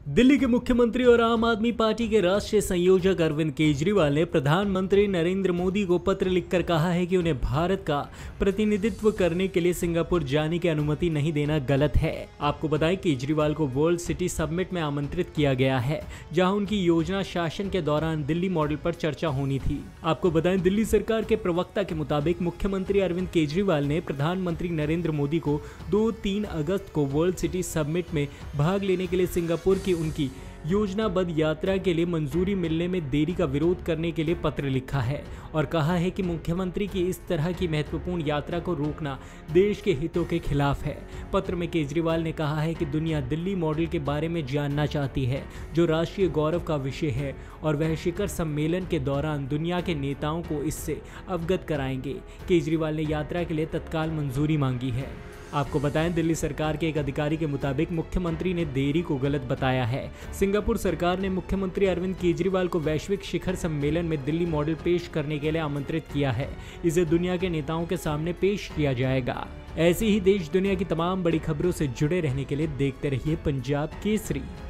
दिल्ली के मुख्यमंत्री और आम आदमी पार्टी के राष्ट्रीय संयोजक अरविंद केजरीवाल ने प्रधानमंत्री नरेंद्र मोदी को पत्र लिखकर कहा है कि उन्हें भारत का प्रतिनिधित्व करने के लिए सिंगापुर जाने की अनुमति नहीं देना गलत है। आपको बताएं, केजरीवाल को वर्ल्ड सिटी समिट में आमंत्रित किया गया है, जहां उनकी योजना शासन के दौरान दिल्ली मॉडल पर चर्चा होनी थी। आपको बताएं, दिल्ली सरकार के प्रवक्ता के मुताबिक मुख्यमंत्री अरविंद केजरीवाल ने प्रधानमंत्री नरेंद्र मोदी को 2-3 अगस्त को वर्ल्ड सिटी समिट में भाग लेने के लिए सिंगापुर की उनकी योजनाबद्ध यात्रा के लिए मंजूरी मिलने में देरी का विरोध करने के लिए पत्र लिखा है और कहा है कि मुख्यमंत्री की इस तरह की महत्वपूर्ण यात्रा को रोकना देश के हितों के खिलाफ है। पत्र में केजरीवाल ने कहा है कि दुनिया दिल्ली मॉडल के बारे में जानना चाहती है, जो राष्ट्रीय गौरव का विषय है, और वह शिखर सम्मेलन के दौरान दुनिया के नेताओं को इससे अवगत कराएंगे। केजरीवाल ने यात्रा के लिए तत्काल मंजूरी मांगी है। आपको बताएं, दिल्ली सरकार के एक अधिकारी के मुताबिक मुख्यमंत्री ने देरी को गलत बताया है। सिंगापुर सरकार ने मुख्यमंत्री अरविंद केजरीवाल को वैश्विक शिखर सम्मेलन में दिल्ली मॉडल पेश करने के लिए आमंत्रित किया है। इसे दुनिया के नेताओं के सामने पेश किया जाएगा। ऐसी ही देश दुनिया की तमाम बड़ी खबरों से जुड़े रहने के लिए देखते रहिए पंजाब केसरी।